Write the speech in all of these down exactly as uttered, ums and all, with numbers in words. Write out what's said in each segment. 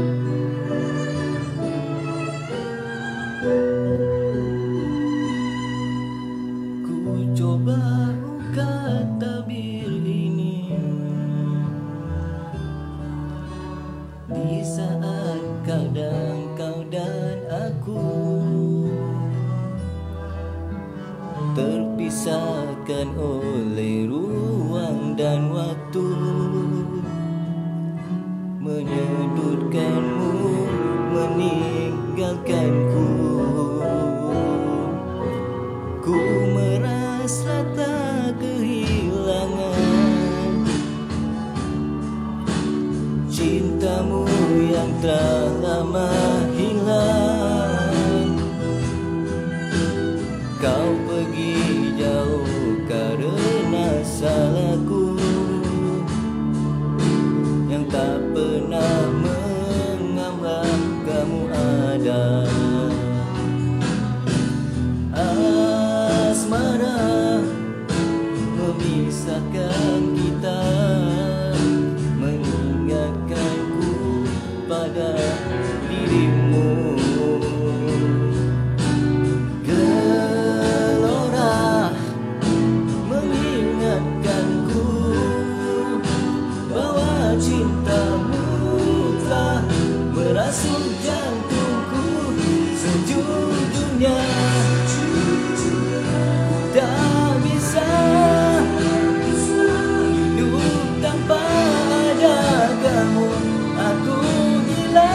Ku coba buka tabir ini di saat kadang kau dan aku terpisahkan oleh ruang dan waktu, menyudutkanmu, meninggalkanku. Ku merasa tak kehilangan cintamu yang telah lama hilang. Kau pergi jauh karena salahku yang tak pernah menganggap kamu ada. Asmara memisahkan kita, mengingatkanku pada dirimu. Gelora mengingatkanku bahwa cintamu telah merasuk jantungku sejujurnya. Tak bisa hidup tanpa ada kamu. Aku gila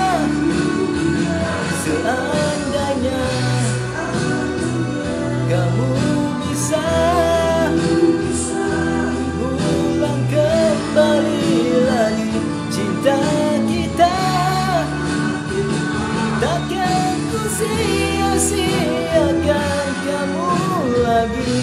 seandainya kamu bisa ulang kembali lagi cinta kita. Takkan ku sia-siakan kamu lagi.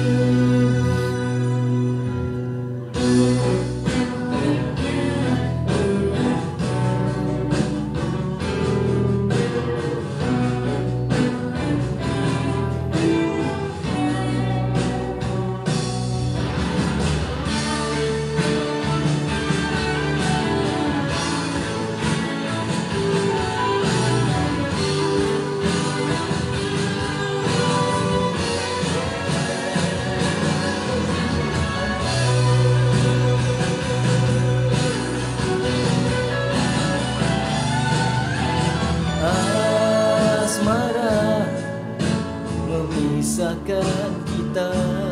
Asmara memisahkan kita,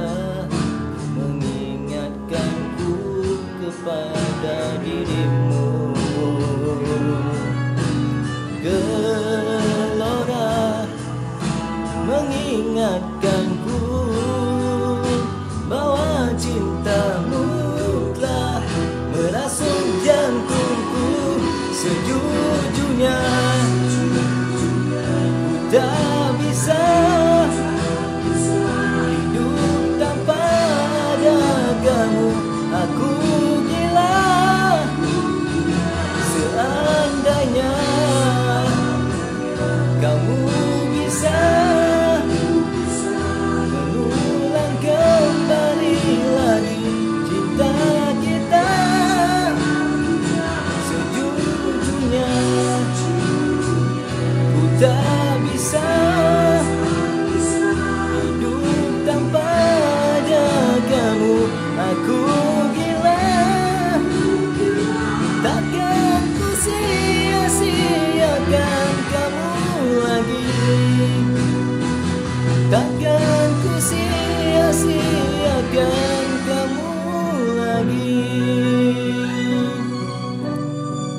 mengingatkanku kepada dirimu. Gelora mengingatkanku bahwa cintamu telah merasuk jantungku sejujurnya. Tak bisa hidup tanpa ada kamu. Aku gila seandainya kamu bisa mengulang kembali lagi cinta kita sejujurnya. Ku tak bisa hidup tanpa ada kamu. Aku gila, takkan ku sia-siakan kamu lagi. Takkan ku sia-siakan